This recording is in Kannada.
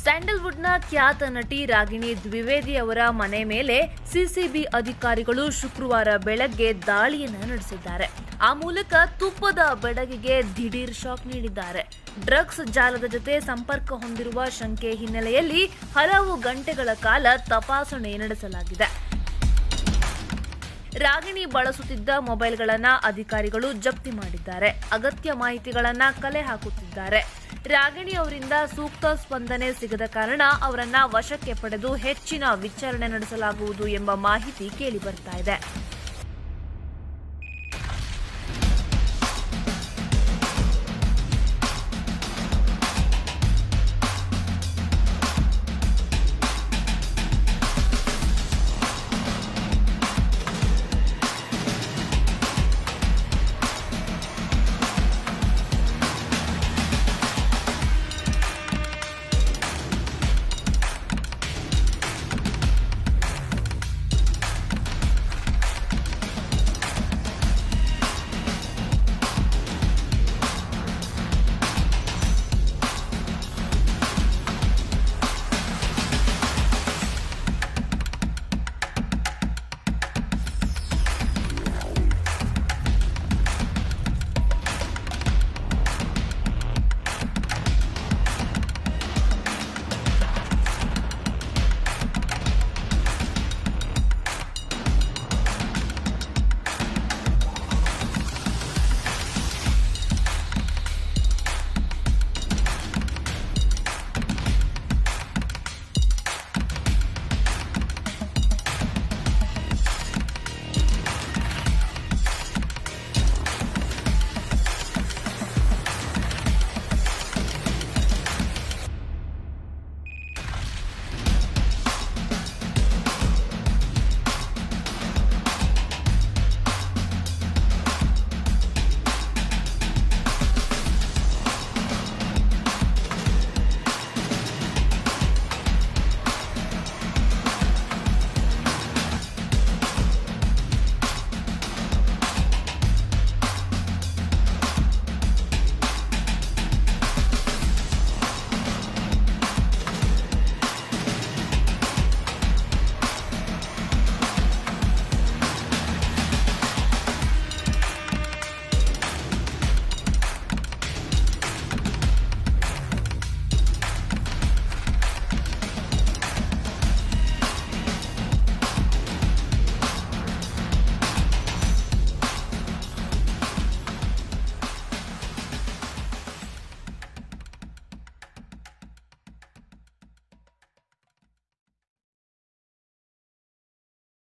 ಸ್ಯಾಂಡಲ್ವುಡ್ನ ಖ್ಯಾತ ನಟಿ ರಾಗಿಣಿ ದ್ವಿವೇದಿ ಅವರ ಮನೆ ಮೇಲೆ ಸಿಸಿಬಿ ಅಧಿಕಾರಿಗಳು ಶುಕ್ರವಾರ ಬೆಳಗ್ಗೆ ದಾಳಿಯನ್ನು ನಡೆಸಿದ್ದಾರೆ. ಆ ಮೂಲಕ ತುಪ್ಪದ ಬೆಡಗಿಗೆ ದಿಢೀರ್ ಶಾಕ್ ನೀಡಿದ್ದಾರೆ. ಡ್ರಗ್ಸ್ ಜಾಲದ ಜೊತೆ ಸಂಪರ್ಕ ಹೊಂದಿರುವ ಶಂಕೆ ಹಿನ್ನೆಲೆಯಲ್ಲಿ ಹಲವು ಗಂಟೆಗಳ ಕಾಲ ತಪಾಸಣೆ ನಡೆಸಲಾಗಿದೆ. ರಾಗಿಣಿ ಬಳಸುತ್ತಿದ್ದ ಮೊಬೈಲ್ಗಳನ್ನು ಅಧಿಕಾರಿಗಳು ಜಪ್ತಿ ಮಾಡಿದ್ದಾರೆ. ಅಗತ್ಯ ಮಾಹಿತಿಗಳನ್ನು ಕಲೆ ಹಾಕುತ್ತಿದ್ದಾರೆ. ರಾಗಿಣಿ ಅವರಿಂದ ಸೂಕ್ತ ಸ್ಪಂದನೆ ಸಿಗದ ಕಾರಣ ಅವರನ್ನ ವಶಕ್ಕೆ ಪಡೆದು ಹೆಚ್ಚಿನ ವಿಚಾರಣೆ ನಡೆಸಲಾಗುವುದು ಎಂಬ ಮಾಹಿತಿ ಕೇಳಿಬರ್ತಾ ಇದೆ.